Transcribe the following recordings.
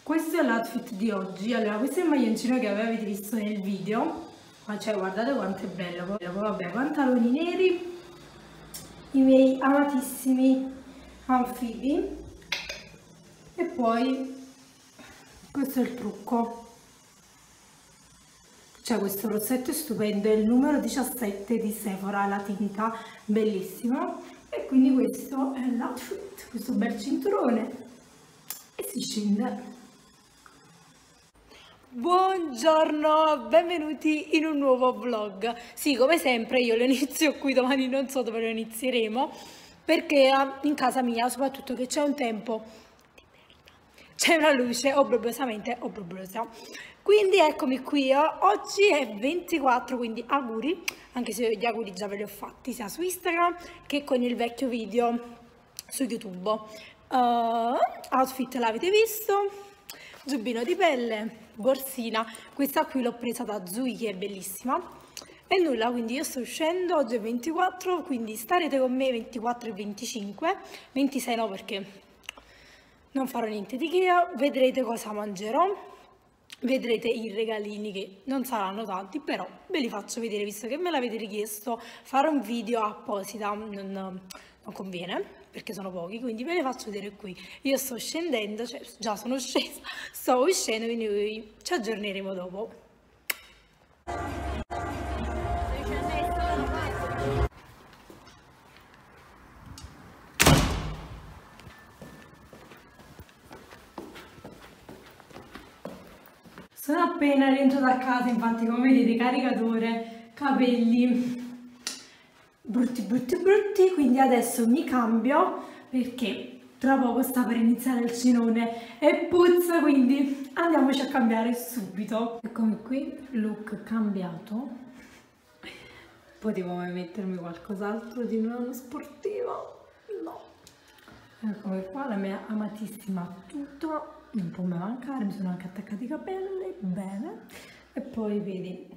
Questo è l'outfit di oggi. Allora, questo è il maglioncino che avete visto nel video, ma cioè guardate quanto è bello. Poi vabbè, pantaloni neri, i miei amatissimi anfibi, e poi questo è il trucco. Cioè, questo rossetto è stupendo, è il numero 17 di Sephora, la tinta, bellissimo. E quindi questo è l'outfit, questo bel cinturone, e si scende. Buongiorno, benvenuti in un nuovo vlog. Sì, come sempre io lo inizio qui, domani non so dove lo inizieremo, perché in casa mia, soprattutto che c'è un tempo di merda, c'è una luce obbrobriosamente obbrobriosa. Quindi eccomi qui, oggi è 24, quindi auguri, anche se gli auguri già ve li ho fatti sia su Instagram che con il vecchio video su YouTube. Outfit l'avete visto, giubbino di pelle, borsina, questa qui l'ho presa da Zui che è bellissima. E nulla, quindi io sto uscendo, oggi è 24, quindi starete con me 24 e 25, 26 no perché non farò niente di che, vedrete cosa mangerò. Vedrete i regalini che non saranno tanti, però ve li faccio vedere visto che me l'avete richiesto. Fare un video apposita non conviene perché sono pochi, quindi ve le faccio vedere qui. Io sto scendendo, cioè già sono scesa, sto uscendo, quindi ci aggiorneremo dopo. Sono appena rientrata a casa, infatti come vedete caricatore, capelli brutti, quindi adesso mi cambio perché tra poco sta per iniziare il cenone e puzza, quindi andiamoci a cambiare subito. Eccomi qui, look cambiato, potevo mettermi qualcos'altro di non sportivo, no. Eccomi qua, la mia amatissima tuta. Non può mai mancare, mi sono anche attaccati i capelli, bene. E poi vedi,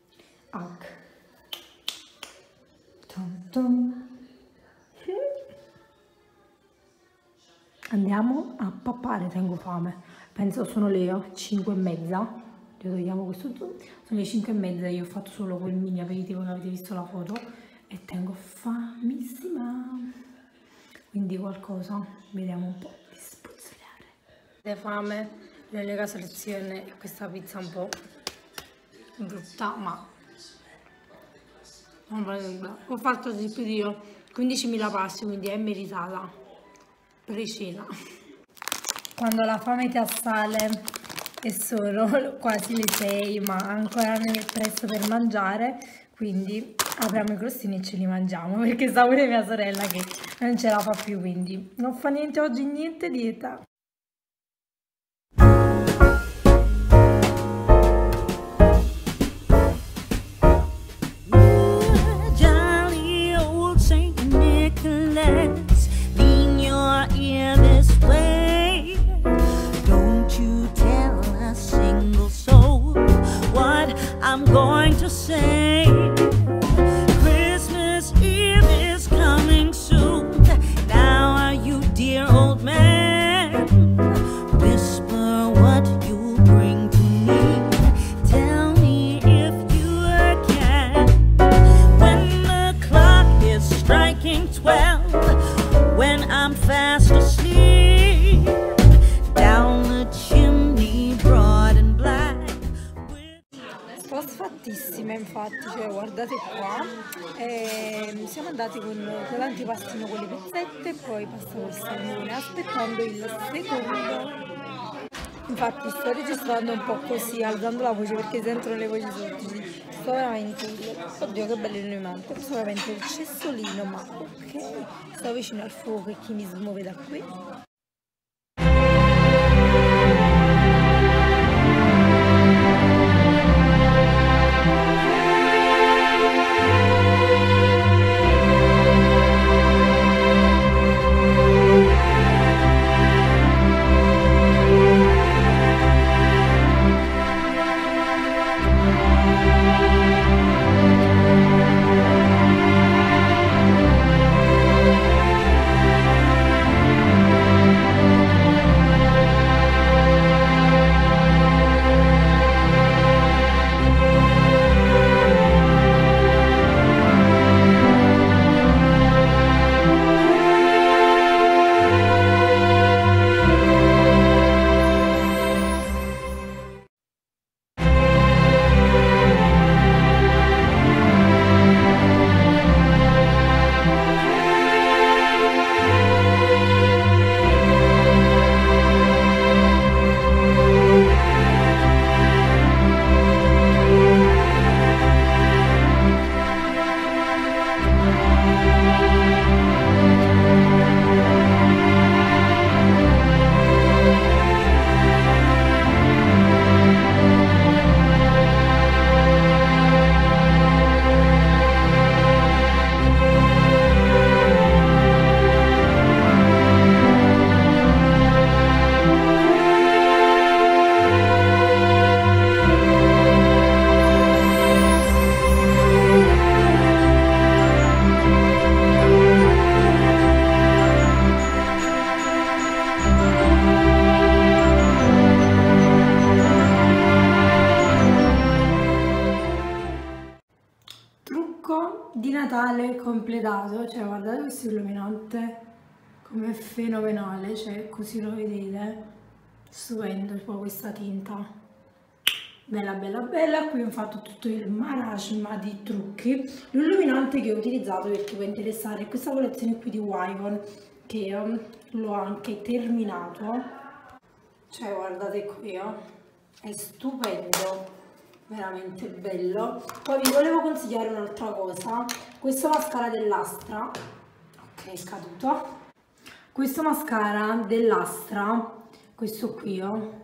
andiamo a pappare, tengo fame. Penso sono le 5:30. Togliamo questo zoom. Sono le 5:30, io ho fatto solo quel mini aperitivo che avete visto la foto e tengo famissima. Quindi qualcosa, vediamo un po'. Fame, l'unica soluzione è questa pizza un po' brutta, ma non vale nulla. Ho fatto di più di io 15.000 passi, quindi è meritata pre-cena. Quando la fame ti assale e sono quasi le 6, ma ancora non è presto per mangiare, quindi apriamo i crostini e ce li mangiamo, perché sa pure mia sorella che non ce la fa più, quindi non fa niente oggi, niente dieta. I'm going to say Christmas Eve is coming soon. Now are you, dear old man? Whisper what you bring to me. Tell me if you can. When the clock is striking 12, when I'm fast asleep, down the chimney broad and black. Sfattissima, infatti, cioè guardate qua, siamo andati con l'antipastino con le pizzette, poi pasta col salmone, aspettando il secondo. Infatti sto registrando un po' così, alzando la voce perché sentono le voci sotto. Sto veramente, oddio che bello illuminante, sto veramente il cessolino, ma ok, sto vicino al fuoco e chi mi smuove da qui. Natale completato, cioè guardate questo illuminante come fenomenale, cioè così lo vedete, stupendo, poi questa tinta bella bella bella. Qui ho fatto tutto il marasma di trucchi. L'illuminante che ho utilizzato, per chi può interessare, è questa collezione qui di Wyvon, che l'ho anche terminato, cioè guardate qui, è stupendo, veramente bello. Poi vi volevo consigliare un'altra cosa, questo mascara dell'Astra, ok è caduto, questo mascara dell'Astra, questo qui,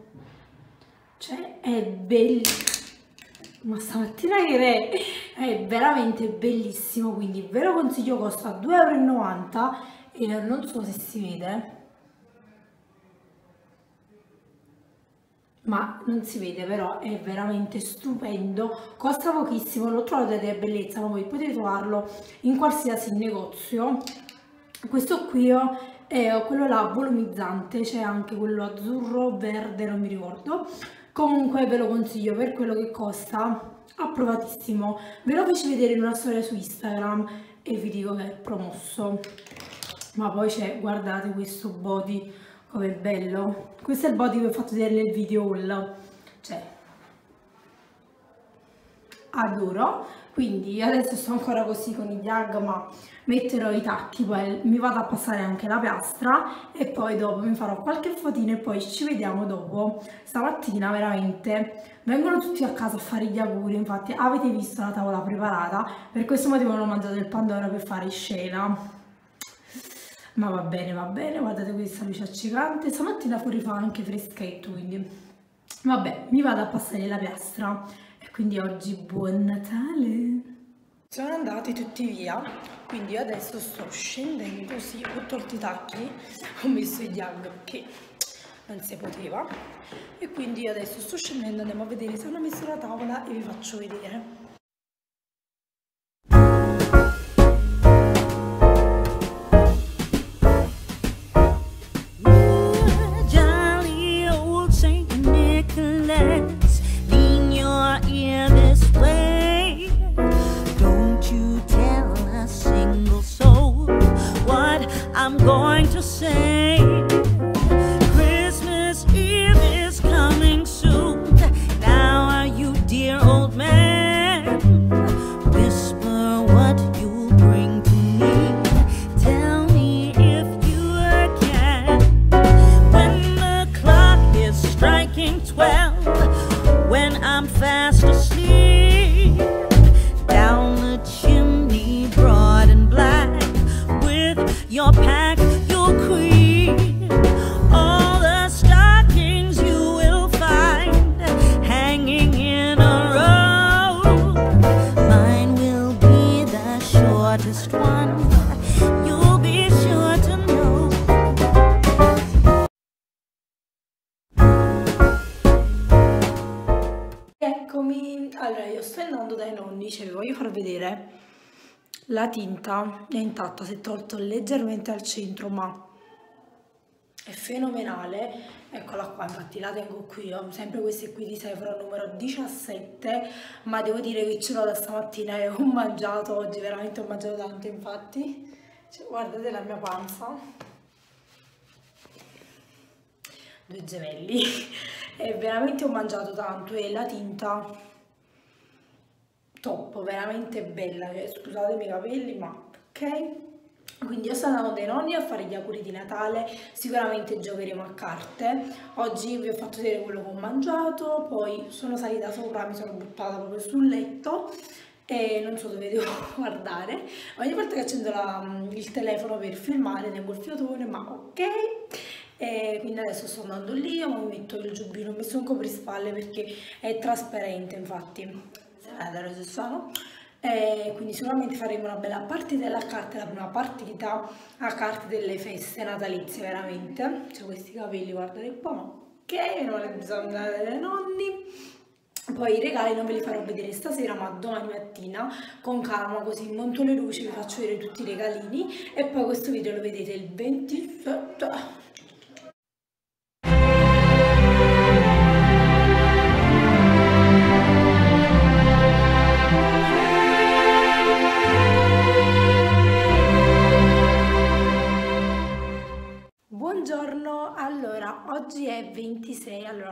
cioè è bellissimo, ma stamattina che è veramente bellissimo, quindi ve lo consiglio, costa 2,90 € e non so se si vede, ma non si vede, però è veramente stupendo, costa pochissimo, l'ho trovato ed è bellezza, ma voi potete trovarlo in qualsiasi negozio. Questo qui è quello là volumizzante, c'è anche quello azzurro, verde, non mi ricordo, comunque ve lo consiglio per quello che costa, approvatissimo. Ve lo feci vedere in una storia su Instagram e vi dico che è promosso. Ma poi c'è, guardate questo body come è bello, questo è il body che ho fatto vedere nel video haul, cioè adoro. Quindi adesso sto ancora così con i gag, ma metterò i tacchi, poi mi vado a passare anche la piastra e poi dopo mi farò qualche fotina e poi ci vediamo dopo. Stamattina veramente vengono tutti a casa a fare gli auguri, infatti avete visto la tavola preparata, per questo motivo non ho mangiato il pandoro per fare scena. Ma va bene, guardate questa luce accecante, stamattina fuori fa anche freschetto, quindi vabbè, mi vado a passare la piastra e quindi oggi buon Natale! Sono andati tutti via, quindi adesso sto scendendo, sì, ho tolto i tacchi, ho messo i gag perché non si poteva e quindi adesso sto scendendo, andiamo a vedere se hanno messo la tavola e vi faccio vedere. Lean your ear this way. Don't you tell a single soul what I'm going to say. Christmas Eve is coming soon. Now are you, dear old man? Whisper what you'll bring to me. Tell me if you can. When the clock is striking 12, when I'm fast asleep, down the chimney broad and black, with your pack you'll creep. All the stockings you will find hanging in a row. Mine will be the shortest one, you'll be sure to know. Eccomi, allora io sto andando dai nonni, cioè vi voglio far vedere, la tinta è intatta, si è tolto leggermente al centro ma è fenomenale, eccola qua, infatti la tengo qui, ho sempre queste qui di Sephora numero 17, ma devo dire che ce l'ho da stamattina e ho mangiato oggi, veramente ho mangiato tanto, infatti, cioè, guardate la mia panza, 2 gemelli. E veramente ho mangiato tanto e la tinta top, veramente bella, cioè, scusatemi i capelli ma ok. Quindi io sto andando dai nonni a fare gli auguri di Natale, sicuramente giocheremo a carte. Oggi vi ho fatto vedere quello che ho mangiato, poi sono salita sopra, mi sono buttata proprio sul letto e non so dove devo guardare. Ogni volta che accendo il telefono per filmare tengo il fiatone, ma ok. E quindi adesso sto andando lì, io mi metto il giubbino, ho messo un coprispalle perché è trasparente, infatti se vedete se sono. E quindi sicuramente faremo una bella partita a carte, la prima partita a carte delle feste natalizie, veramente. C'ho questi capelli, guardate qua, ma ok, meno male che bisogna andare dai nonni. Poi i regali non ve li farò vedere stasera, ma domani mattina con calma, così monto le luci, vi faccio vedere tutti i regalini e poi questo video lo vedete il 27.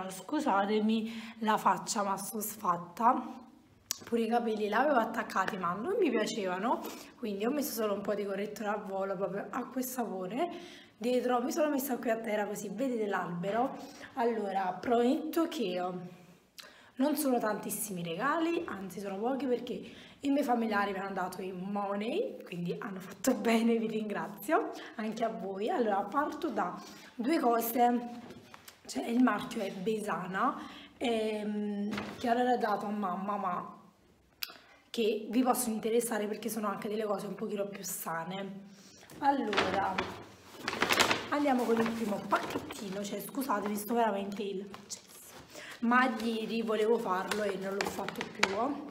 scusatemi la faccia ma sto sfatta. Pure i capelli l'avevo attaccati ma non mi piacevano, quindi ho messo solo un po' di correttore a volo, proprio acqua e sapone. Dietro mi sono messa qui a terra così vedete l'albero. Allora prometto che non sono tantissimi regali, anzi sono pochi perché i miei familiari mi hanno dato i money, quindi hanno fatto bene, vi ringrazio, anche a voi. Allora parto da due cose, cioè il marchio è Besana, che allora dato a mamma, ma che vi possono interessare perché sono anche delle cose un pochino più sane. Allora andiamo con il primo pacchettino, cioè scusate, sto veramente il cesso, ma ieri volevo farlo e non l'ho fatto più.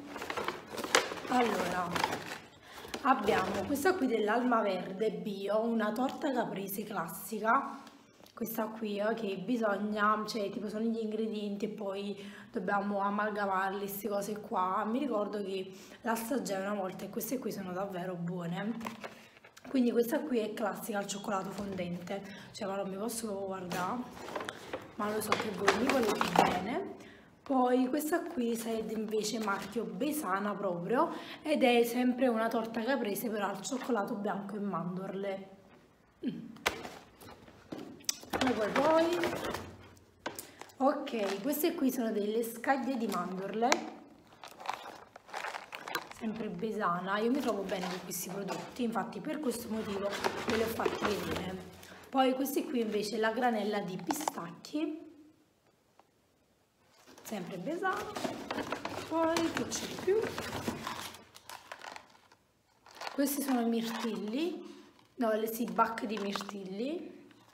Allora abbiamo questa qui dell'Alma Verde Bio, una torta caprese classica, questa qui che bisogna, cioè tipo sono gli ingredienti e poi dobbiamo amalgamarli, queste cose qua. Mi ricordo che l'assaggiai una volta e queste qui sono davvero buone. Quindi questa qui è classica al cioccolato fondente, cioè ma non mi posso proprio guardare, ma lo so che voi mi volete bene. Poi questa qui sarebbe invece marchio Besana proprio, ed è sempre una torta caprese però al cioccolato bianco e mandorle. Poi ok, queste qui sono delle scaglie di mandorle, sempre Besana. Io mi trovo bene con questi prodotti, infatti per questo motivo ve li ho fatti vedere. Poi questi qui invece la granella di pistacchi, sempre Besana. Poi che c'è più? Questi sono i mirtilli, no, le bac di mirtilli.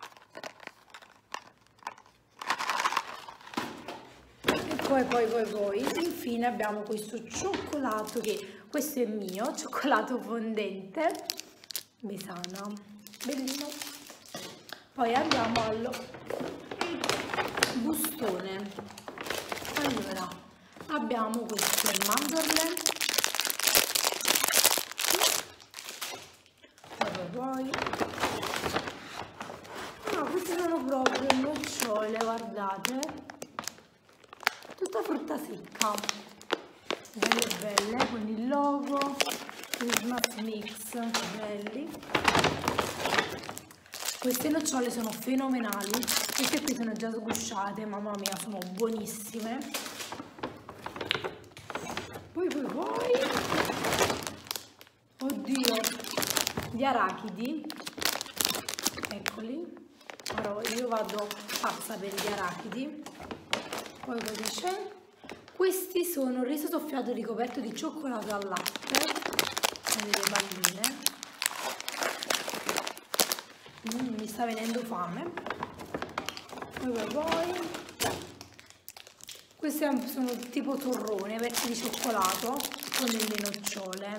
Poi infine abbiamo questo cioccolato, che questo è mio, cioccolato fondente Besana, bellino. Poi andiamo al bustone. Allora abbiamo queste mandorle, poi queste sono proprio nocciole, guardate, tutta frutta secca, belle belle, con il logo Christmas Mix, belli. Queste nocciole sono fenomenali, queste qui sono già sgusciate, mamma mia, sono buonissime. Poi oddio, gli arachidi, eccoli. Ora io vado pazza per gli arachidi. Poi cosa c'è? Questi sono riso soffiato ricoperto di cioccolato al latte, delle palline. Mi sta venendo fame. Poi questi sono tipo torrone, pezzi di cioccolato con delle nocciole.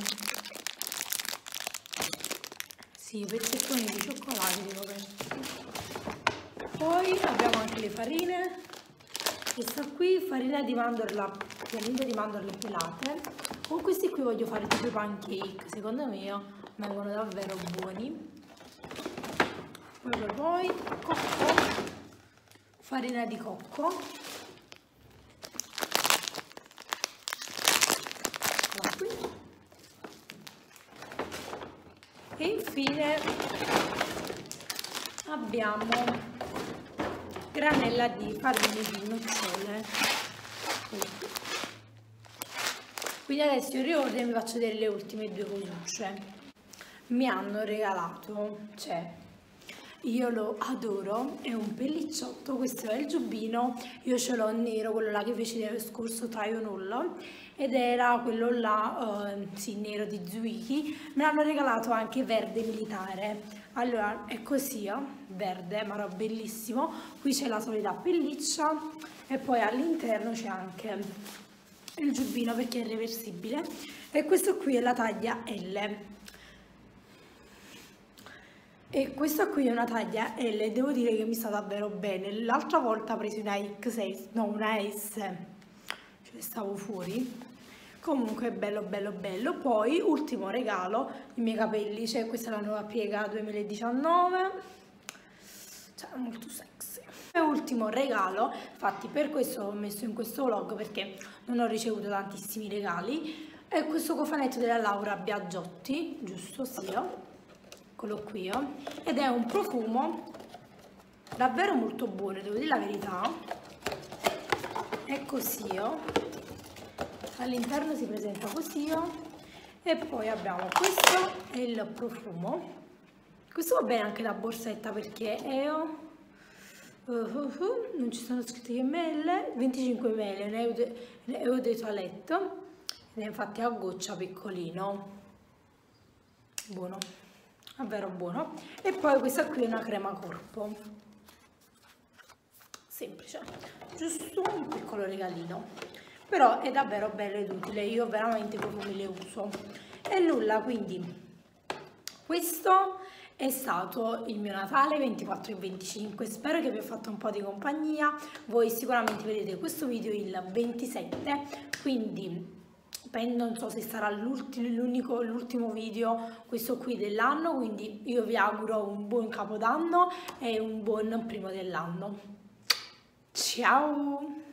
Sì, pezzettoni di cioccolato ricoperti. Poi abbiamo anche le farine. Questa qui, farina di mandorla pelate. Con questi qui voglio fare tipo i pancake, secondo me vengono davvero buoni. Poi cocco, farina di cocco, qui. E infine abbiamo granella di farina di nocciole. Quindi adesso io riordino e vi faccio vedere le ultime due cosucce. Mi hanno regalato, cioè io lo adoro, è un pellicciotto, questo è il giubbino, io ce l'ho nero, quello là che feci l'anno scorso try on haul, ed era quello là, sì, nero di Zuiki. Me l'hanno regalato anche verde militare. Allora è così, verde, ma era bellissimo. Qui c'è la solita pelliccia e poi all'interno c'è anche il giubbino perché è reversibile, e questo qui è la taglia L. E questa qui è una taglia L e devo dire che mi sta davvero bene. L'altra volta ho preso una XS, no, una S, cioè stavo fuori. Comunque bello bello bello. Poi ultimo regalo, i miei capelli, cioè questa è la nuova piega 2019, cioè molto sexy. E ultimo regalo, infatti per questo l'ho messo in questo vlog, perché non ho ricevuto tantissimi regali, è questo cofanetto della Laura Biagiotti, giusto? Sì, eccolo qui, ed è un profumo davvero molto buono, devo dire la verità. È così, all'interno si presenta così, e poi abbiamo questo è il profumo. Questo va bene anche da borsetta, perché è non ci sono scritte che ml, 25 ml, Eau de Toilette, ed è infatti a goccia piccolino, buono, davvero buono. E poi questa qui è una crema corpo, semplice, giusto un piccolo regalino, però è davvero bello ed utile, io veramente profumi le uso. E nulla, quindi questo è stato il mio Natale 24 e 25, spero che vi abbia fatto un po' di compagnia. Voi sicuramente vedete questo video il 27, quindi non so se sarà l'ultimo video questo qui dell'anno, quindi io vi auguro un buon capodanno e un buon primo dell'anno. Ciao!